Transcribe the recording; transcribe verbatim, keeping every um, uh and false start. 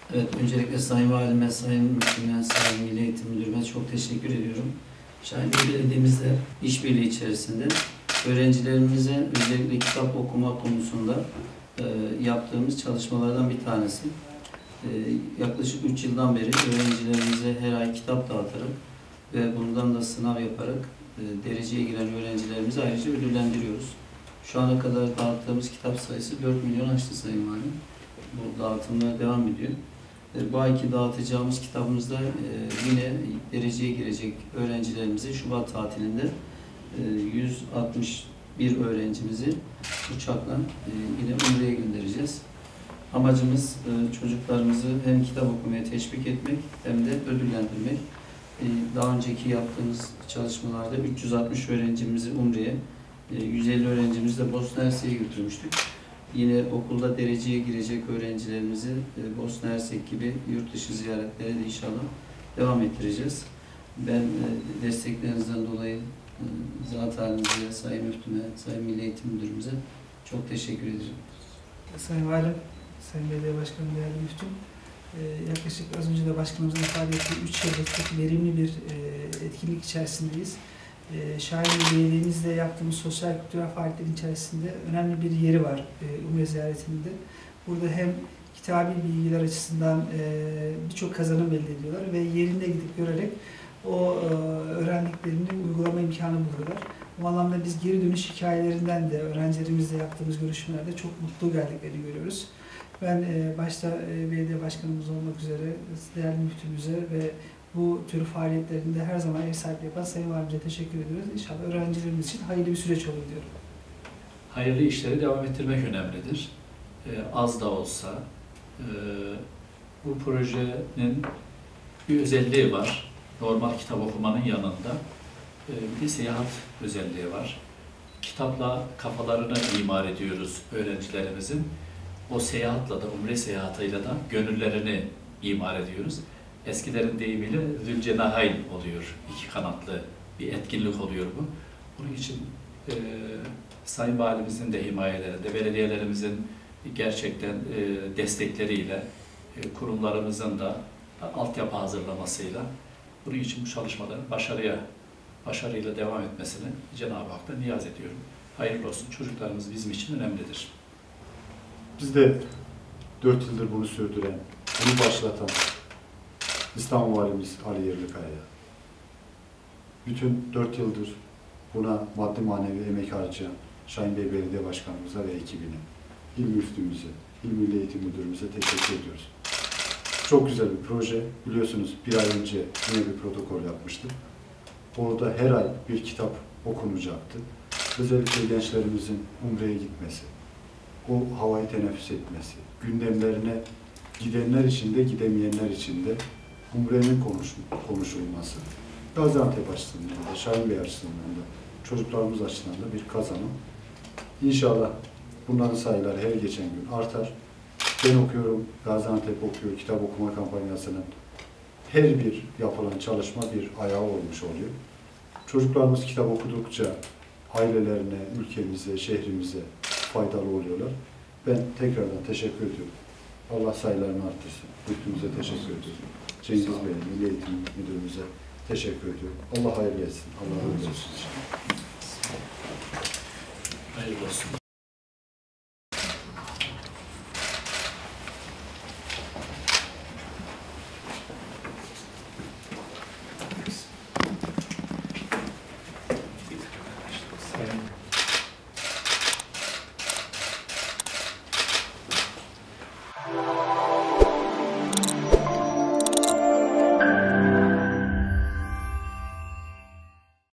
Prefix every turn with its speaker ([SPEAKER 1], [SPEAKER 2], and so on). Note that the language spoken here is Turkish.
[SPEAKER 1] Evet, öncelikle Sayın Valime, Sayın Müftüme, Sayın Milli Eğitim Müdürüme çok teşekkür ediyorum. Şahinbey Belediye'mizle işbirliği içerisinde öğrencilerimize özellikle kitap okuma konusunda e, yaptığımız çalışmalardan bir tanesi. E, yaklaşık üç yıldan beri öğrencilerimize her ay kitap dağıtarak ve bundan da sınav yaparak e, dereceye giren öğrencilerimizi ayrıca ödüllendiriyoruz. Şu ana kadar dağıttığımız kitap sayısı dört milyon aştı Sayın Valim. Bu dağıtımlar devam ediyor. Bu ayki dağıtacağımız kitabımızda yine dereceye girecek öğrencilerimizi Şubat tatilinde yüz altmış bir öğrencimizi uçakla yine Umre'ye göndereceğiz. Amacımız çocuklarımızı hem kitap okumaya teşvik etmek hem de ödüllendirmek. Daha önceki yaptığımız çalışmalarda üç yüz altmış öğrencimizi Umre'ye, yüz elli öğrencimizi de Bosna Hersek'e götürmüştük. Yine okulda dereceye girecek öğrencilerimizi e, Bosna Hersek gibi yurt dışı ziyaretlere de inşallah devam ettireceğiz. Ben e, desteklerinizden dolayı e, zat halinize, Sayın Müftüme, Sayın Milli Eğitim Müdürümüze çok teşekkür ederim.
[SPEAKER 2] Sayın Valim, Sayın Belediye Başkanım, değerli müftüm, e, yaklaşık az önce de başkanımızın ifade ettiği üç yıllık çok verimli bir e, etkinlik içerisindeyiz. E, Şahinbey Belediye'mizle yaptığımız sosyal kültürel faaliyetlerin içerisinde önemli bir yeri var e, Umre ziyaretinde. Burada hem kitabi bilgiler açısından e, birçok kazanım elde ediyorlar ve yerinde gidip görerek o e, öğrendiklerini uygulama imkanı buluyorlar. Bu anlamda biz geri dönüş hikayelerinden de öğrencilerimizle yaptığımız görüşmelerde çok mutlu geldiklerini görüyoruz. Ben e, başta e, belediye başkanımız olmak üzere değerli müftümüze ve bu tür faaliyetlerinde her zaman ev sahipliği yapan Sayın Valimize teşekkür ediyoruz. İnşallah öğrencilerimiz için hayırlı bir süreç olur diyorum.
[SPEAKER 3] Hayırlı işleri devam ettirmek önemlidir. Ee, az da olsa e, bu projenin bir özelliği var. Normal kitap okumanın yanında e, bir de seyahat özelliği var. Kitapla kafalarını imar ediyoruz öğrencilerimizin. O seyahatla da, umre seyahatıyla da gönüllerini imar ediyoruz. Eskilerin deyimiyle Zülcenahayn oluyor. İki kanatlı bir etkinlik oluyor bu. Bunun için e, Sayın Valimizin de himayelerinde, belediyelerimizin gerçekten e, destekleriyle, e, kurumlarımızın da altyapı hazırlamasıyla bunun için bu çalışmaların başarıya, başarıyla devam etmesini Cenab-ı Hak'tan niyaz ediyorum. Hayırlı olsun. Çocuklarımız bizim için önemlidir.
[SPEAKER 4] Biz de dört yıldır bunu sürdüren, bunu başlatan İstanbul Valimiz Ali Yerlikaya'ya, bütün dört yıldır buna maddi manevi emek harcayan Şahinbey Belediye Başkanımıza ve ekibine, İl Müftümüze, İl Milli Eğitim Müdürümüze teşekkür ediyoruz. Çok güzel bir proje. Biliyorsunuz bir ay önce yine bir protokol yapmıştık. Orada her ay bir kitap okunacaktı. Özellikle gençlerimizin Umre'ye gitmesi, o havayı teneffüs etmesi, gündemlerine gidenler için de gidemeyenler için de Umre'nin konuş, konuşulması, Gaziantep açısından da, Şahinbey açısından da, çocuklarımız açısından da bir kazanım. İnşallah bunların sayıları her geçen gün artar. Ben okuyorum, Gaziantep okuyor, kitap okuma kampanyasının her bir yapılan çalışma bir ayağı olmuş oluyor. Çocuklarımız kitap okudukça ailelerine, ülkemize, şehrimize faydalı oluyorlar. Ben tekrardan teşekkür ediyorum. Allah sayılarını arttırsın. Müftümüze teşekkür ediyorum. Cengiz Bey, Milli Eğitim Müdürümüze teşekkür ediyorum. Allah hayırlı etsin. Allah razı olsun.
[SPEAKER 3] Hayırlı olsun.